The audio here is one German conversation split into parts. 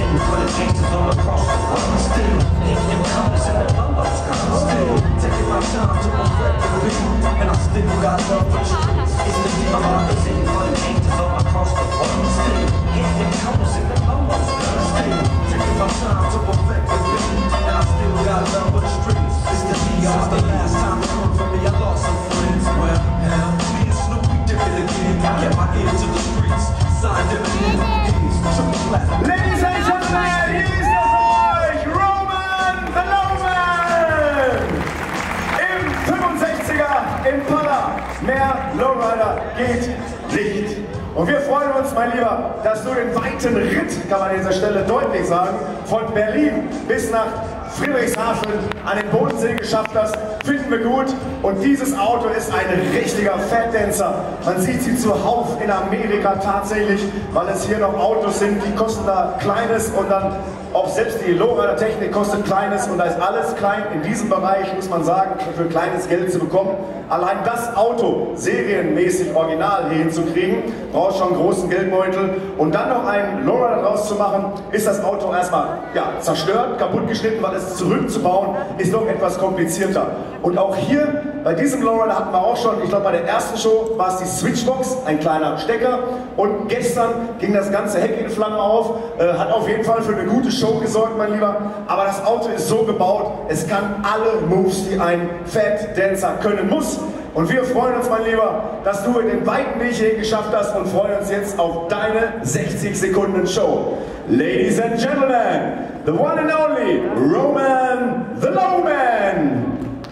Waiting for the gangsters all across the world. Still thinking colors and the logos come. Still taking my time to perfect the beat, and I still got love for the streets. It's the beat I'm representing for the gangsters all across the world. Still hitting colors and the logos come. Still taking my time to perfect the beat, and I still got love for the streets. It's the DR. The last time it come from me, I lost some friends. Well, hell, me and Snoop, we did it again. I kept my ear to the streets. Signed everything. Ladies and gentlemen, hier ist er für euch, Roman the Lowman! Im 65er Impala. Mehr Lowrider geht nicht. Und wir freuen uns, mein Lieber, dass du den weiten Ritt, kann man an dieser Stelle deutlich sagen, von Berlin bis nach Friedrichshafen an den Bodensee geschafft hast. Finden wir gut. Und dieses Auto ist ein richtiger Fat Dancer. Man sieht sie zuhauf in Amerika tatsächlich, weil es hier noch Autos sind, die kosten da Kleines und dann auch selbst die Lowrider Technik kostet Kleines und da ist alles klein. In diesem Bereich muss man sagen, für kleines Geld zu bekommen. Allein das Auto serienmäßig original hier hinzukriegen, braucht schon einen großen Geldbeutel. Und dann noch einen Lowrider draus zu machen, ist das Auto erstmal zerstört, kaputt geschnitten, weil es zurückzubauen ist noch etwas komplizierter. Und auch hier bei diesem Lowrider hatten wir auch schon, ich glaube bei der ersten Show war es die Switchbox, ein kleiner Stecker. Und gestern ging das ganze Heck in Flammen auf, hat auf jeden Fall für eine gute Show gesorgt, mein Lieber. Aber das Auto ist so gebaut, es kann alle Moves, die ein Fat Dancer können muss. Und wir freuen uns, mein Lieber, dass du den weiten Weg hier geschafft hast und freuen uns jetzt auf deine 60 Sekunden Show. Ladies and Gentlemen, the one and only Roman the Lowman.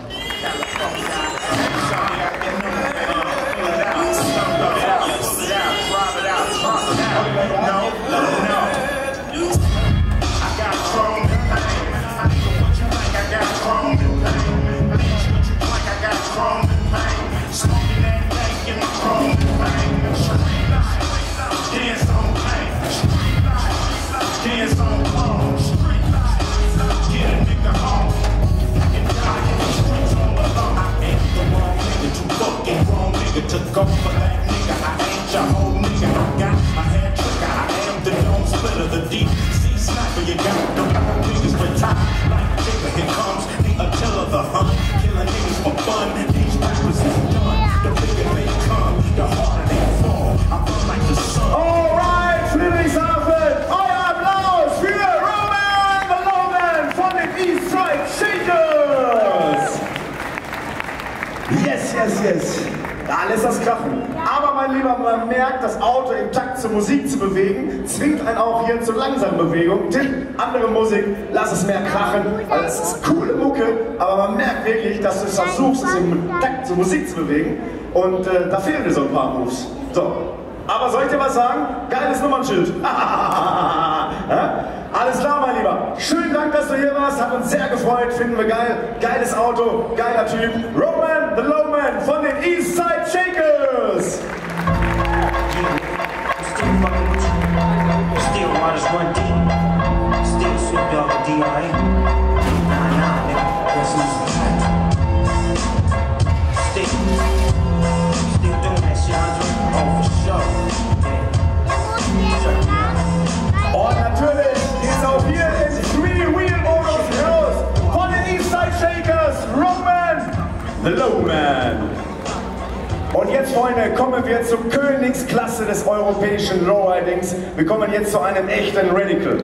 To go for that nigga, I ain't your whole nigga. I got my head trigger, I am the dome splitter, the deep sea sniper. You got the niggas for top like Jigga. Here comes the Attila, the hunt, killing niggas for fun. These rappers is done. The bigger they come, the harder they fall. I feel like the sun. Alright, Friedrichshafen, euer Applaus für Roman the Lowman von den East Side Shakers. Yes, yes, yes. Da lässt das krachen. Aber mein Lieber, man merkt, das Auto im Takt zur Musik zu bewegen, zwingt einen auch hier zu langsamen Bewegungen. Tipp, andere Musik, lass es mehr krachen, weil es ist coole Mucke, aber man merkt wirklich, dass du es versuchst, es im Takt zur Musik zu bewegen. Und da fehlen dir so ein paar Moves. So. Aber soll ich dir was sagen? Geiles Nummernschild. Alles klar, mein Lieber. Schönen Dank, dass du hier warst. Hat uns sehr gefreut. Finden wir geil. Geiles Auto. Geiler Typ. Roman the Lowman von den East Side Shakers. Still waters run deep. Still Snoop Dogg and D.I. Nah, nigga. That's easy. Still doing that shit, Andre. Oh, for sure. Und natürlich ist auch hier im Three-Wheel-Modus raus von den East Side Shakers, Roman the Lowman. Und jetzt, Freunde, kommen wir zur Königsklasse des europäischen Lowridings. Wir kommen jetzt zu einem echten Radical.